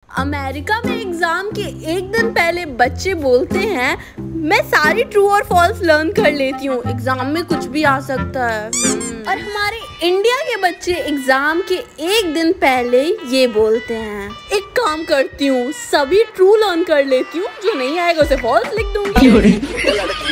America में exam के एक दिन पहले बच्चे बोलते हैं मैं सारी ट्रू और फॉल्स लर्न कर लेती हूँ, एग्जाम में कुछ भी आ सकता है। और हमारे इंडिया के बच्चे एग्जाम के एक दिन पहले ये बोलते हैं एक काम करती हूँ, सभी ट्रू लर्न कर लेती हूँ, जो नहीं आएगा उसे फॉल्स लिख दूंगी।